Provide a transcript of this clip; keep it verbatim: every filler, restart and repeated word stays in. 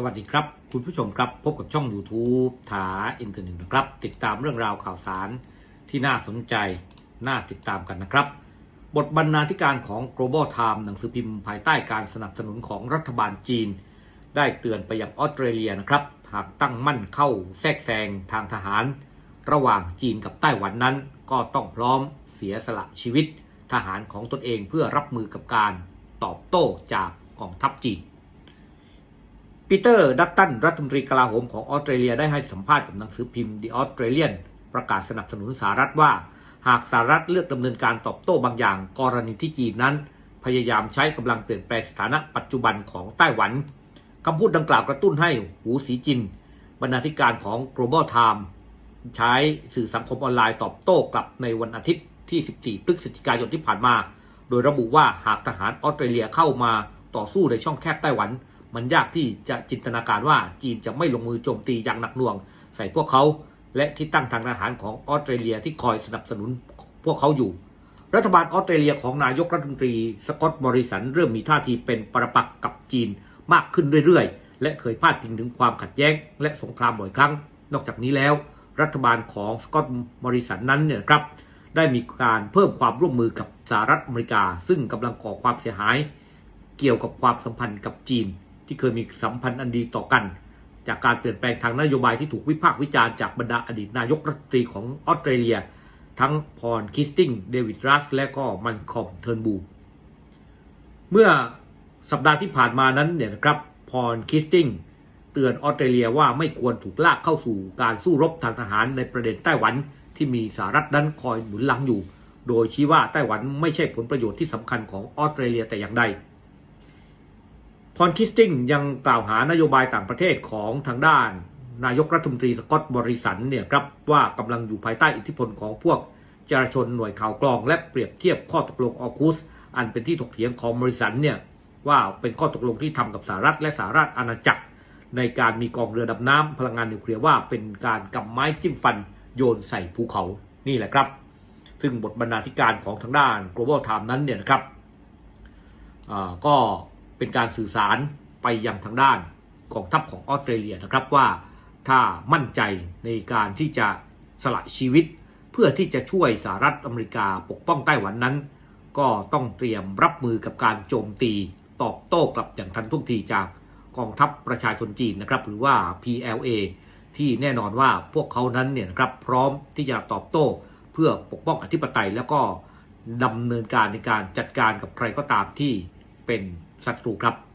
สวัสดีครับคุณผู้ชมครับพบกับช่อง YouTube ถาอินเทอร์เน็ตนะครับติดตามเรื่องราวข่าวสารที่น่าสนใจน่าติดตามกันนะครับบทบรรณาธิการของ Global Times หนังสือพิมพ์ภายใต้การสนับสนุนของรัฐบาลจีนได้เตือนไปยังออสเตรเลียนะครับหากตั้งมั่นเข้าแทรกแซงทางทหารระหว่างจีนกับไต้หวันนั้นก็ต้องพร้อมเสียสละชีวิตทหารของตนเองเพื่อรับมือกับการตอบโต้จากกองทัพจีนปีเตอร์ดัตตันรัฐมนตรีกลาโหมของออสเตรเลียได้ให้สัมภาษณ์กับหนังสือพิมพ์ The Australian ประกาศสนับสนุนสหรัฐว่าหากสหรัฐเลือกดำเนินการตอบโต้บางอย่างกรณีที่จีนนั้นพยายามใช้กำลังเปลี่ยนแปลงสถานะปัจจุบันของไต้หวันคำพูดดังกล่าวกระตุ้นให้หูสีจินบรรณาธิการของ Global Times ใช้สื่อสังคมออนไลน์ตอบโต้กลับในวันอาทิตย์ที่สิบสี่พฤศจิกายนที่ผ่านมาโดยระบุว่าหากทหารออสเตรเลียเข้ามาต่อสู้ในช่องแคบไต้หวันมันยากที่จะจินตนาการว่าจีนจะไม่ลงมือโจมตีอย่างหนักหน่วงใส่พวกเขาและที่ตั้งทางทหารของออสเตรเลียที่คอยสนับสนุนพวกเขาอยู่รัฐบาลออสเตรเลียของนายกรัฐมนตรีสกอตต์มอริสันเริ่มมีท่าทีเป็นปรปักษ์กับจีนมากขึ้นเรื่อยๆและเคยพาดพิงถึงความขัดแย้งและสงครามบ่อยครั้งนอกจากนี้แล้วรัฐบาลของสกอตต์มอริสันนั้นเนี่ยครับได้มีการเพิ่มความร่วมมือกับสหรัฐอเมริกาซึ่งกำลังก่อความเสียหายเกี่ยวกับความสัมพันธ์กับจีนที่เคยมีสัมพันธ์อันดีต่อกันจากการเปลี่ยนแปลงทางนโยบายที่ถูกวิพากษ์วิจารณ์จากบรรดาอดีตนายกรัฐมนตรีของออสเตรเลียทั้งพอลคิสติงเดวิดรัสและก็มันคอมเทิร์นบูเมื่อสัปดาห์ที่ผ่านมานั้นเนี่ยนะครับพอลคิสติงเตือนออสเตรเลียว่าไม่ควรถูกลากเข้าสู่การสู้รบทางทหารในประเด็นไต้หวันที่มีสหรัฐนั้นคอยหนุนหลังอยู่โดยชี้ว่าไต้หวันไม่ใช่ผลประโยชน์ที่สำคัญของออสเตรเลียแต่อย่างใดพอลคิสติงยังกล่าวหานโยบายต่างประเทศของทางด้านนายกรัฐมนตรีสกอตต์มอริสันเนี่ยครับว่ากำลังอยู่ภายใต้อิทธิพลของพวกจราชนหน่วยข่าวกรองและเปรียบเทียบข้อตกลงออคูสอันเป็นที่ถกเถียงของมอริสันเนี่ยว่าเป็นข้อตกลงที่ทำกับสหรัฐและสหราชอาณาจักรในการมีกองเรือดำน้ำพลังงานนิวเคลียร์ว่าเป็นการกำไม้จิ้มฟันโยนใส่ภูเขานี่แหละครับซึ่งบทบรรณาธิการของทางด้าน Global Times นั้นเนี่ยนะครับก็เป็นการสื่อสารไปยังทางด้านกองทัพของออสเตรเลียนะครับว่าถ้ามั่นใจในการที่จะสละชีวิตเพื่อที่จะช่วยสหรัฐอเมริกาปกป้องไต้หวันนั้นก็ต้องเตรียมรับมือกับการโจมตีตอบโต้กลับอย่างทันท่วงทีจากกองทัพประชาชนจีนนะครับหรือว่า พี แอล เอ ที่แน่นอนว่าพวกเขานั้นเนี่ยนะครับพร้อมที่จะตอบโต้เพื่อปกป้องอธิปไตยแล้วก็ดำเนินการในการจัดการกับใครก็ตามที่เป็นศัตรูครับ